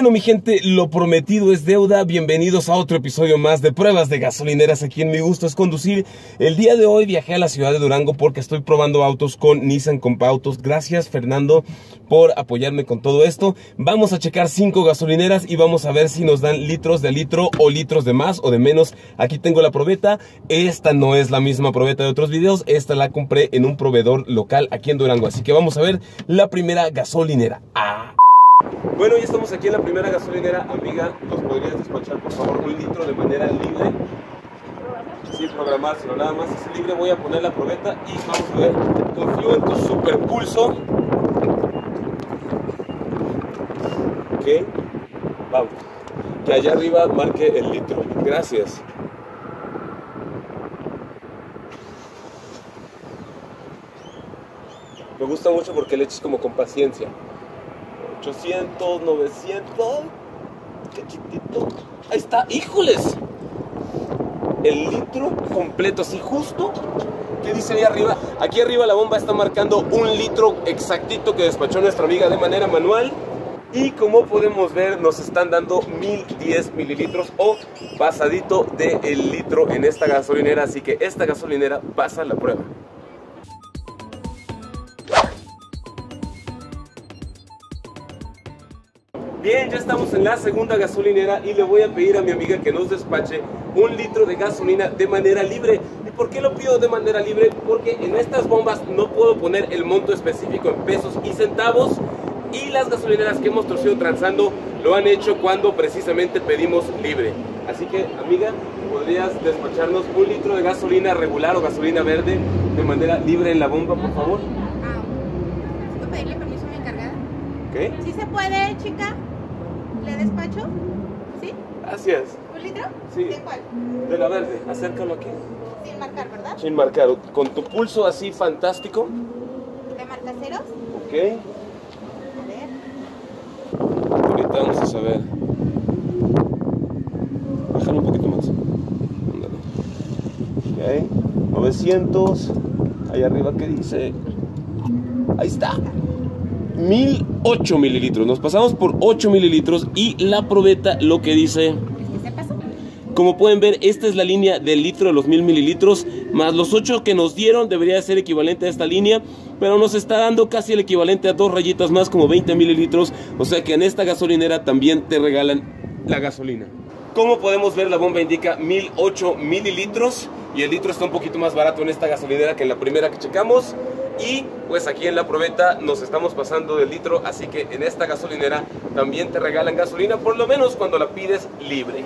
Bueno, mi gente, lo prometido es deuda. Bienvenidos a otro episodio más de Pruebas de Gasolineras aquí en Mi Gusto es Conducir. El día de hoy viajé a la ciudad de Durango porque estoy probando autos con Nissan Compautos. Gracias, Fernando, por apoyarme con todo esto. Vamos a checar 5 gasolineras y vamos a ver si nos dan litros de litro o litros de más o de menos. Aquí tengo la probeta. Esta no es la misma probeta de otros videos. Esta la compré en un proveedor local aquí en Durango. Así que vamos a ver la primera gasolinera. Bueno, ya estamos aquí en la primera gasolinera. Amiga, ¿nos podrías despachar por favor un litro de manera libre? Sin programar, sino nada más es libre. Voy a poner la probeta y vamos a ver. Confío en tu super pulso. Ok, vamos. Que allá arriba marque el litro. Gracias. Me gusta mucho porque le eches como con paciencia. 800, 900, qué chiquitito. Ahí está, híjoles. El litro completo, así justo. ¿Qué dice ahí arriba? Aquí arriba la bomba está marcando un litro exactito que despachó nuestra amiga de manera manual. Y como podemos ver, nos están dando 1010 mililitros o pasadito del litro en esta gasolinera. Así que esta gasolinera pasa la prueba. Bien, ya estamos en la segunda gasolinera y le voy a pedir a mi amiga que nos despache un litro de gasolina de manera libre. ¿Y por qué lo pido de manera libre? Porque en estas bombas no puedo poner el monto específico en pesos y centavos, y las gasolineras que hemos torcido transando lo han hecho cuando precisamente pedimos libre. Así que, amiga, ¿podrías despacharnos un litro de gasolina regular o gasolina verde de manera libre en la bomba, por favor? ¿Puedo pedirle permiso a mi encargada? ¿Qué? ¿Sí se puede, chica? ¿Le despacho? ¿Sí? Gracias. ¿Un litro? Sí. ¿De cuál? De la verde, acércalo aquí. Sin marcar, ¿verdad? Sin marcar, con tu pulso así fantástico. ¿De marca ceros? Ok. A ver. Ahorita vamos a saber. Bájalo un poquito más. Ándale. Ok. 900. Ahí arriba, ¿qué dice? Ahí está. 1008 mililitros. Nos pasamos por 8 mililitros y la probeta lo que dice. ¿Es que se pasó? Como pueden ver, esta es la línea del litro de los 1000 mililitros, más los 8 que nos dieron, debería ser equivalente a esta línea, pero nos está dando casi el equivalente a 2 rayitas más, como 20 mililitros, o sea que en esta gasolinera también te regalan la gasolina. Como podemos ver, la bomba indica 1008 mililitros y el litro está un poquito más barato en esta gasolinera que en la primera que checamos. Y pues aquí en la probeta nos estamos pasando del litro, así que en esta gasolinera también te regalan gasolina, por lo menos cuando la pides libre.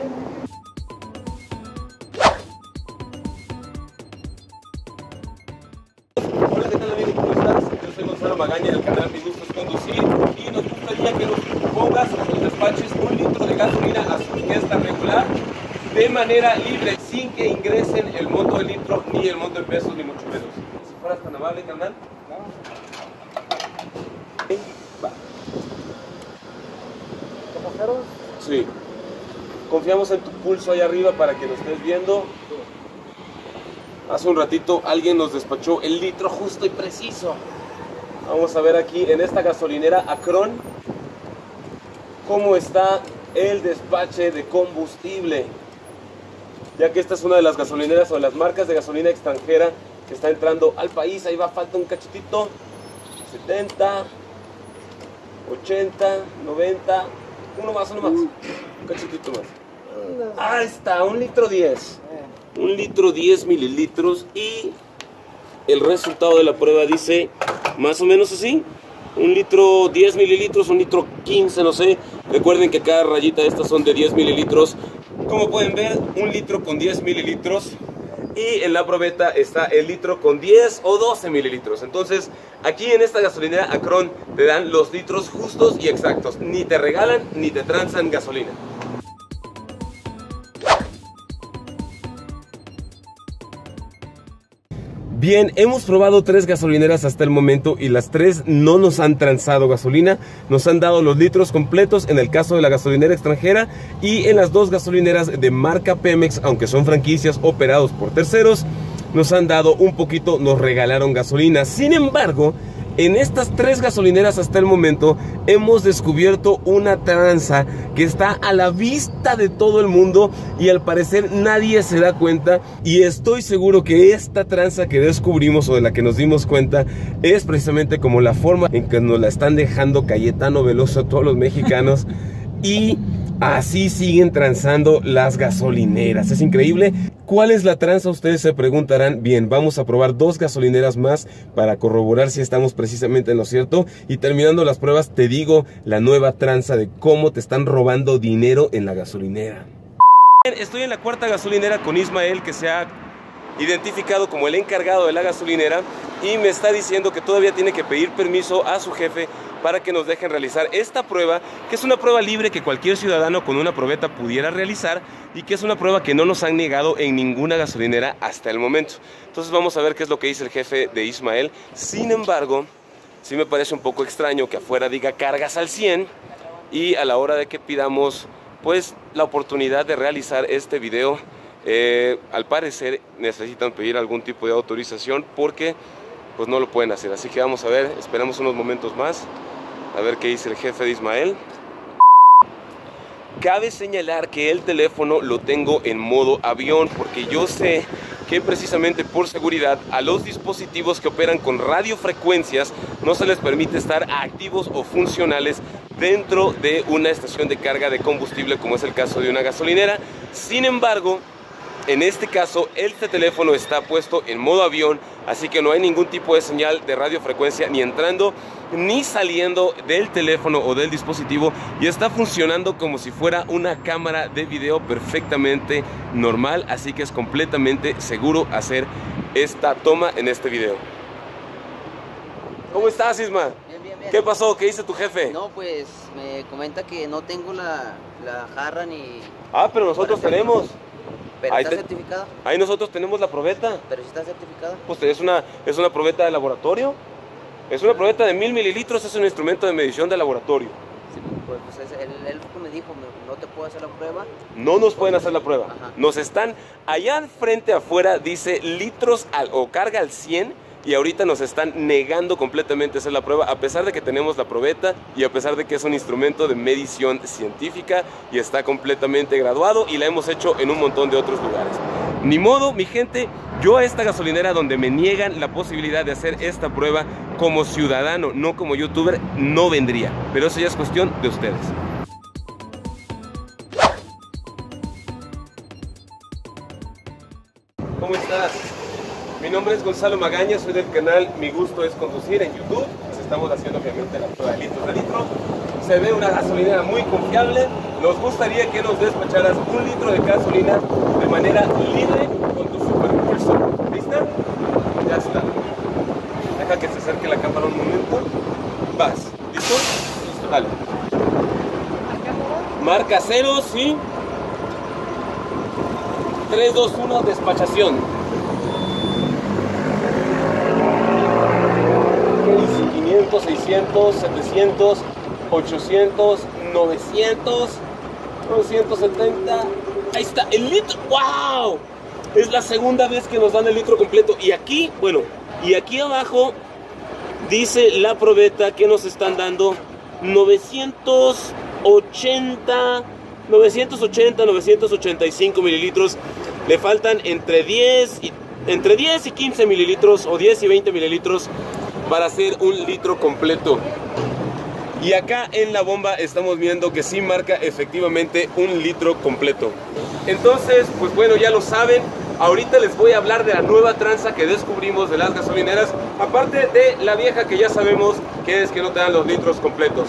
Hola, ¿qué tal, amigo? ¿Cómo estás? Yo soy Gonzalo Magaña del canal Mi Gusto es Conducir y nos gustaría que nos pongas o nos despaches un litro de gasolina a su ingesta regular de manera libre, sin que ingresen el monto de litro ni el monto de pesos, ni mucho menos. Si fueras tan amable, carnal. Va. ¿Como ceros? Sí. Confiamos en tu pulso ahí arriba para que lo estés viendo. Hace un ratito alguien nos despachó el litro justo y preciso. Vamos a ver aquí en esta gasolinera Acron cómo está el despache de combustible, ya que esta es una de las gasolineras o de las marcas de gasolina extranjera que está entrando al país. Ahí va, falta un cachitito. 70, 80, 90, uno más, un cachitito más. Ahí está, un litro 10. Un litro 10 mililitros y el resultado de la prueba dice más o menos así. Un litro 10 mililitros, un litro 15, no sé. Recuerden que cada rayita de estas son de 10 mililitros. Como pueden ver, un litro con 10 mililitros. Y en la probeta está el litro con 10 o 12 mililitros. Entonces, aquí en esta gasolinera Acron te dan los litros justos y exactos. Ni te regalan ni te transan gasolina. Bien, hemos probado 3 gasolineras hasta el momento y las 3 no nos han transado gasolina. Nos han dado los litros completos en el caso de la gasolinera extranjera, y en las 2 gasolineras de marca Pemex, aunque son franquicias operados por terceros, nos han dado un poquito, nos regalaron gasolina. Sin embargo, En estas 3 gasolineras hasta el momento hemos descubierto una tranza que está a la vista de todo el mundo y al parecer nadie se da cuenta, y estoy seguro que esta tranza que descubrimos o de la que nos dimos cuenta es precisamente como la forma en que nos la están dejando Cayetano Veloso a todos los mexicanos y así siguen transando las gasolineras. Es increíble. ¿Cuál es la tranza? Ustedes se preguntarán. Bien, vamos a probar 2 gasolineras más para corroborar si estamos precisamente en lo cierto. Y terminando las pruebas te digo la nueva tranza de cómo te están robando dinero en la gasolinera. Estoy en la 4ª gasolinera con Ismael, que se ha identificado como el encargado de la gasolinera, y me está diciendo que todavía tiene que pedir permiso a su jefe para que nos dejen realizar esta prueba, que es una prueba libre que cualquier ciudadano con una probeta pudiera realizar y que es una prueba que no nos han negado en ninguna gasolinera hasta el momento. Entonces vamos a ver qué es lo que dice el jefe de Ismael. Sin embargo, sí me parece un poco extraño que afuera diga cargas al 100 y a la hora de que pidamos pues la oportunidad de realizar este video, al parecer necesitan pedir algún tipo de autorización porque pues no lo pueden hacer. Así que vamos a ver, esperamos unos momentos más a ver qué dice el jefe de Ismael. Cabe señalar que el teléfono lo tengo en modo avión porque yo sé que precisamente por seguridad a los dispositivos que operan con radiofrecuencias no se les permite estar activos o funcionales dentro de una estación de carga de combustible, como es el caso de una gasolinera. Sin embargo, en este caso, este teléfono está puesto en modo avión, así que no hay ningún tipo de señal de radiofrecuencia ni entrando ni saliendo del teléfono o del dispositivo, y está funcionando como si fuera una cámara de video perfectamente normal, así que es completamente seguro hacer esta toma en este video. ¿Cómo estás, Isma? Bien, bien, bien. ¿Qué pasó? ¿Qué dice tu jefe? No, pues me comenta que no tengo la jarra ni... Ah, pero nosotros tenemos. ¿Pero Ahí está te- certificada? Ahí nosotros tenemos la probeta. ¿Pero si está certificada? Pues es una probeta de laboratorio. Es una probeta de 1000 mililitros, es un instrumento de medición de laboratorio. Sí, pues él fue que me dijo, no te puedo hacer la prueba. No nos pueden hacer la prueba. Ajá. Nos están, allá al frente afuera dice litros o carga al 100, y ahorita nos están negando completamente hacer la prueba, a pesar de que tenemos la probeta y a pesar de que es un instrumento de medición científica y está completamente graduado y la hemos hecho en un montón de otros lugares. Ni modo, mi gente, yo a esta gasolinera donde me niegan la posibilidad de hacer esta prueba como ciudadano, no como youtuber, no vendría. Pero eso ya es cuestión de ustedes. ¿Cómo estás? Mi nombre es Gonzalo Magaña, soy del canal Mi Gusto es Conducir en YouTube. Pues estamos haciendo obviamente la prueba de litros a litro. Se ve una gasolinera muy confiable. Nos gustaría que nos despacharas 1 litro de gasolina de manera libre con tu superpulso. ¿Lista? Ya está. Deja que se acerque la cámara un momento. Vas. ¿Listo? Listo. Dale. Marca 0, sí. 3, 2, 1, despachación. 500, 600, 700, 800, 900, 970. Ahí está, el litro. ¡Wow! Es la segunda vez que nos dan el litro completo. Y aquí, bueno, y aquí abajo dice la probeta que nos están dando 980, 985 mililitros. Le faltan entre 10 y 15 mililitros o 10 y 20 mililitros para hacer 1 litro completo. Y acá en la bomba estamos viendo que sí marca efectivamente 1 litro completo. Entonces, pues bueno, ya lo saben. Ahorita les voy a hablar de la nueva tranza que descubrimos de las gasolineras, aparte de la vieja que ya sabemos que es que no te dan los litros completos.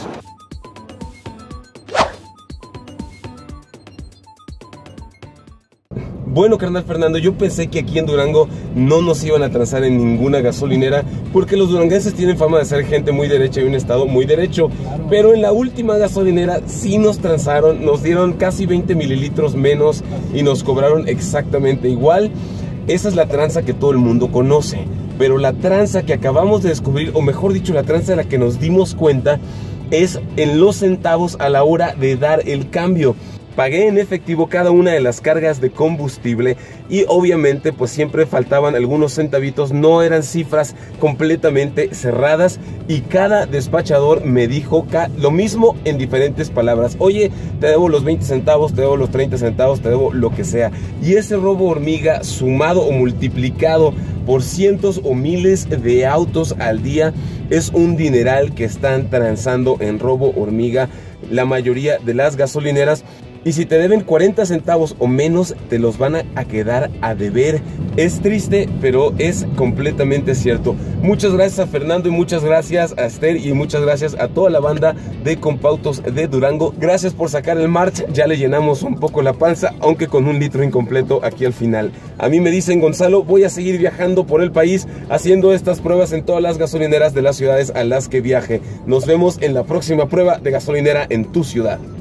Bueno, carnal Fernando, yo pensé que aquí en Durango no nos iban a transar en ninguna gasolinera, porque los duranguenses tienen fama de ser gente muy derecha y un estado muy derecho. Pero en la última gasolinera sí nos transaron, nos dieron casi 20 mililitros menos y nos cobraron exactamente igual. Esa es la tranza que todo el mundo conoce. Pero la tranza que acabamos de descubrir, o mejor dicho, la tranza de la que nos dimos cuenta, es en los centavos a la hora de dar el cambio. pagué en efectivo cada una de las cargas de combustible y obviamente pues siempre faltaban algunos centavitos, no eran cifras completamente cerradas y cada despachador me dijo lo mismo en diferentes palabras. Oye, te debo los 20 centavos, te debo los 30 centavos, te debo lo que sea. Y ese robo hormiga sumado o multiplicado por cientos o miles de autos al día es un dineral que están transando en robo hormiga la mayoría de las gasolineras. Y si te deben 40 centavos o menos, te los van a quedar a deber. Es triste, pero es completamente cierto. Muchas gracias a Fernando y muchas gracias a Esther y muchas gracias a toda la banda de Compautos de Durango. Gracias por sacar el March. Ya le llenamos un poco la panza, aunque con un litro incompleto aquí al final. A mí me dicen Gonzalo, voy a seguir viajando por el país haciendo estas pruebas en todas las gasolineras de las ciudades a las que viaje. Nos vemos en la próxima prueba de gasolinera en tu ciudad.